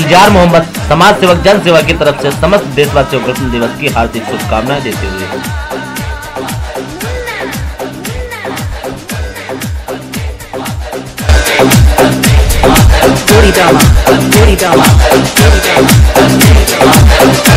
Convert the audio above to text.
गुलजार मोहम्मद समाज सेवक जन सेवा की तरफ से समस्त देशवासियों को गणतंत्र दिवस की हार्दिक शुभकामनाएं देते हुए